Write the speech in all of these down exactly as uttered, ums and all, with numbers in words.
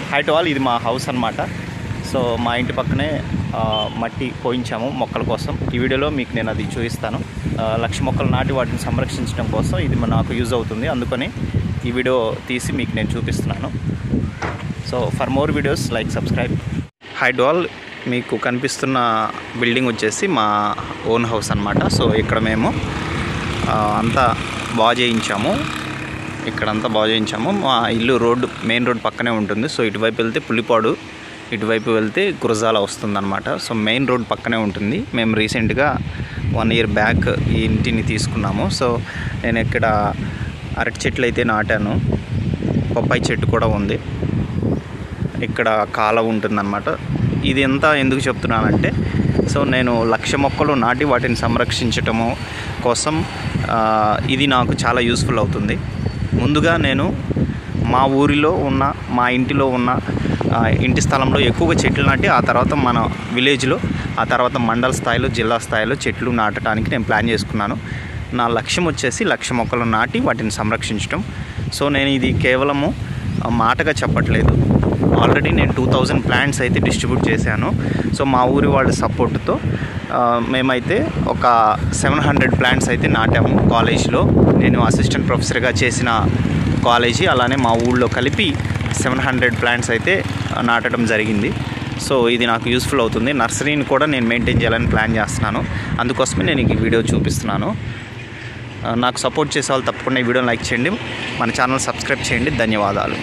High to all, ఇది మా house అన్నమాట. సో మా ఇంటి పక్కనే మట్టి పోయించాము మొక్కల కోసం. ఈ వీడియోలో మీకు నేను అది చూపిస్తాను. లక్ష మొక్కలు నాటి వాటిని సంరక్షించడం కోసం ఇది నాకు యూజ్ అవుతుంది, అందుకని ఈ వీడియో తీసి మీకు నేను చూపిస్తున్నాను. So for more videos like subscribe. Hi to all, మీకు కనిపిస్తున్న బిల్డింగ్ వచ్చేసి మా ఓన్ హౌస్ అన్నమాట. సో ఇక్కడ మేము అంతా బాగు చేయించాము, ఇక్కడంతా బాగు చేయించాము. మా ఇల్లు రోడ్డు మెయిన్ రోడ్ పక్కనే ఉంటుంది. సో ఇటువైపు వెళ్తే పులిపాడు, ఇటువైపు వెళ్తే గురజాల వస్తుందన్నమాట. సో మెయిన్ రోడ్ పక్కనే ఉంటుంది. మేము రీసెంట్గా వన్ ఇయర్ బ్యాక్ ఈ ఇంటిని తీసుకున్నాము. సో నేను ఇక్కడ అరటి చెట్లు అయితే నాటాను, పప్పాయి చెట్టు కూడా ఉంది, ఇక్కడ కాలువ ఉంటుందన్నమాట. ఇది ఎంత ఎందుకు చెప్తున్నానంటే, సో నేను లక్ష మొక్కలు నాటి వాటిని సంరక్షించటము కోసం ఇది నాకు చాలా యూస్ఫుల్ అవుతుంది. ముందుగా నేను మా ఊరిలో ఉన్న మా ఇంటిలో ఉన్న ఇంటి స్థలంలో ఎక్కువగా చెట్లు నాటి ఆ తర్వాత మన విలేజ్లో, ఆ తర్వాత మండల స్థాయిలో, జిల్లా స్థాయిలో చెట్లు నాటడానికి నేను ప్లాన్ చేసుకున్నాను. నా లక్ష్యం వచ్చేసి లక్ష మొక్కలు నాటి వాటిని సంరక్షించడం. సో నేను ఇది కేవలము మాటగా చెప్పట్లేదు, ఆల్రెడీ నేను టూ థౌజండ్ ప్లాంట్స్ అయితే డిస్ట్రిబ్యూట్ చేశాను. సో మా ఊరి వాళ్ళ సపోర్ట్తో మేమైతే ఒక సెవెన్ హండ్రెడ్ ప్లాంట్స్ అయితే నాటాము. కాలేజ్లో నేను అసిస్టెంట్ ప్రొఫెసర్గా చేసిన కాలేజీ, అలానే మా ఊళ్ళో కలిపి సెవెన్ హండ్రెడ్ ప్లాంట్స్ అయితే నాటడం జరిగింది. సో ఇది నాకు యూస్ఫుల్ అవుతుంది. నర్సరీని కూడా నేను మెయింటైన్ చేయాలని ప్లాన్ చేస్తున్నాను, అందుకోసమే నేను ఈ వీడియో చూపిస్తున్నాను. నాకు సపోర్ట్ చేసే వాళ్ళు తప్పకుండా ఈ వీడియోని లైక్ చేయండి, మన ఛానల్ సబ్స్క్రైబ్ చేయండి. ధన్యవాదాలు.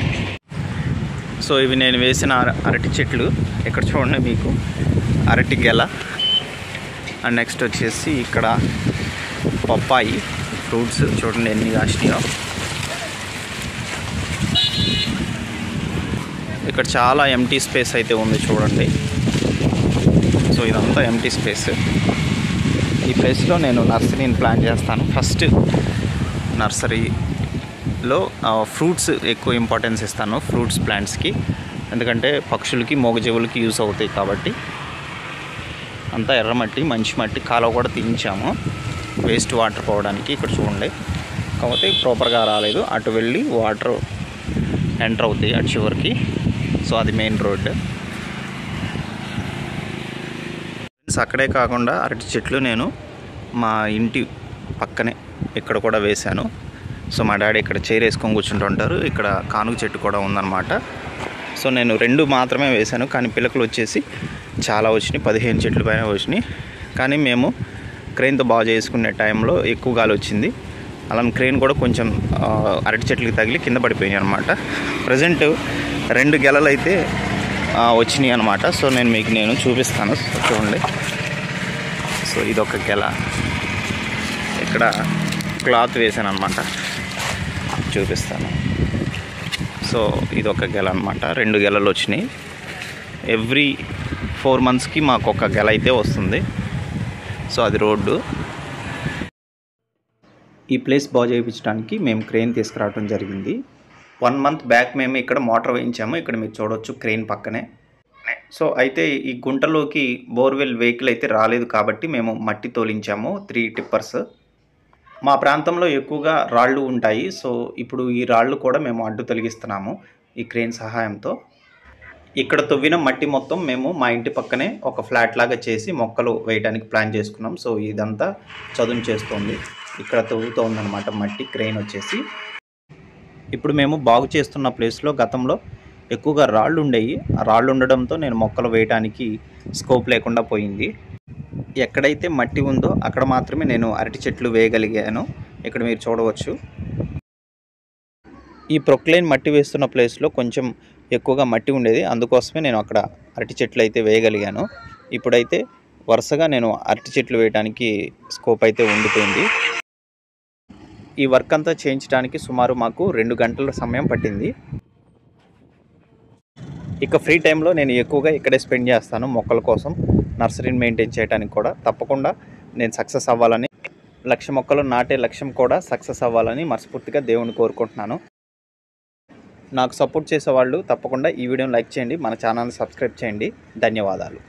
సో ఇవి నేను వేసిన అరటి చెట్లు, ఇక్కడ చూడండి మీకు అరటి గెల. అండ్ నెక్స్ట్ వచ్చేసి ఇక్కడ పప్పాయి ఫ్రూట్స్ చూడండి ఎన్ని కాసినాయో. ఇక్కడ చాలా ఎంటీ స్పేస్ అయితే ఉంది చూడండి. సో ఇదంతా ఎంటీ స్పేస్. ఈ ప్లేస్లో నేను నర్సరీని ప్లాన్ చేస్తాను. ఫస్ట్ నర్సరీలో ఫ్రూట్స్ ఎక్కువ ఇంపార్టెన్స్ ఇస్తాను, ఫ్రూట్స్ ప్లాంట్స్కి, ఎందుకంటే పక్షులకి మూగజీవులకి యూస్ అవుతాయి కాబట్టి. అంతా ఎర్రమట్టి, మంచి మట్టి, కాలువ కూడా తీయించాము వేస్ట్ వాటర్ పోవడానికి. ఇక్కడ చూడండి, కాకపోతే ప్రాపర్గా రాలేదు, అటు వెళ్ళి వాటర్ ఎంటర్ అవుతాయి అటు చివరికి. సో అది మెయిన్ రోడ్. అక్కడే కాకుండా అరటి చెట్లు నేను మా ఇంటి పక్కనే ఇక్కడ కూడా వేశాను. సో మా డాడీ ఇక్కడ చైర్ వేసుకొని కూర్చుంటుంటారు, ఇక్కడ కానుగ చెట్టు కూడా ఉందన్నమాట. సో నేను రెండు మాత్రమే వేశాను, కానీ పిల్లకలు వచ్చేసి చాలా వచ్చినాయి, పదిహేను చెట్లు పైన వచ్చినాయి. కానీ మేము క్రెయిన్తో బాగా చేసుకునే టైంలో ఎక్కువ గాలి వచ్చింది, అలానే క్రెయిన్ కూడా కొంచెం అరటి చెట్లకి తగిలి కింద పడిపోయినాయి అనమాట. ప్రజెంట్ రెండు గెలలు అయితే వచ్చినాయి అనమాట. సో నేను మీకు నేను చూపిస్తాను, చూడండి. సో ఇదొక గెల, ఇక్కడ క్లాత్ వేసాను అనమాట, చూపిస్తాను. సో ఇదొక గెల అనమాట, రెండు గెలలు వచ్చినాయి. ఎవ్రీ ఫోర్ మంత్స్కి మాకు ఒక గెల అయితే వస్తుంది. సో అది రోడ్డు. ఈ ప్లేస్ బాగు చేయించడానికి మేము క్రెయిన్ తీసుకురావడం జరిగింది. వన్ మంత్ బ్యాక్ మేము ఇక్కడ మోటార్ వేయించాము, ఇక్కడ మీరు చూడవచ్చు క్రెయిన్ పక్కనే. సో అయితే ఈ గుంటలోకి బోర్వెల్ వెహికల్ అయితే రాలేదు కాబట్టి మేము మట్టి తోలించాము, త్రీ టిప్పర్స్. మా ప్రాంతంలో ఎక్కువగా రాళ్ళు ఉంటాయి. సో ఇప్పుడు ఈ రాళ్ళు కూడా మేము అడ్డు తొలగిస్తున్నాము ఈ క్రెయిన్ సహాయంతో. ఇక్కడ తవ్విన మట్టి మొత్తం మేము మా ఇంటి పక్కనే ఒక ఫ్లాట్ లాగా చేసి మొక్కలు వేయడానికి ప్లాన్ చేసుకున్నాం. సో ఇదంతా చదును చేస్తుంది, ఇక్కడ తవ్వుతోందనమాట మట్టి క్రెయిన్ వచ్చేసి. ఇప్పుడు మేము బాగు చేస్తున్న ప్లేస్లో గతంలో ఎక్కువగా రాళ్ళు ఉండేవి. ఆ రాళ్ళు ఉండడంతో నేను మొక్కలు వేయడానికి స్కోప్ లేకుండా పోయింది. ఎక్కడైతే మట్టి ఉందో అక్కడ మాత్రమే నేను అరటి చెట్లు వేయగలిగాను. ఇక్కడ మీరు చూడవచ్చు, ఈ ప్రొక్లైన్ మట్టి వేస్తున్న ప్లేస్లో కొంచెం ఎక్కువగా మట్టి ఉండేది, అందుకోసమే నేను అక్కడ అరటి చెట్లు అయితే వేయగలిగాను. ఇప్పుడైతే వరుసగా నేను అరటి చెట్లు వేయడానికి స్కోప్ అయితే ఉండిపోయింది. ఈ వర్క్ అంతా చేయించడానికి సుమారు మాకు రెండు గంటల సమయం పట్టింది. ఇక ఫ్రీ టైంలో నేను ఎక్కువగా ఇక్కడే స్పెండ్ చేస్తాను మొక్కల కోసం, నర్సరీని మెయింటైన్ చేయడానికి కూడా. తప్పకుండా నేను సక్సెస్ అవ్వాలని, లక్ష మొక్కలు నాటే లక్ష్యం కూడా సక్సెస్ అవ్వాలని మనస్ఫూర్తిగా దేవుని కోరుకుంటున్నాను. నాకు సపోర్ట్ చేసే వాళ్ళు తప్పకుండా ఈ వీడియోని లైక్ చేయండి, మన ఛానల్ని సబ్స్క్రైబ్ చేయండి. ధన్యవాదాలు.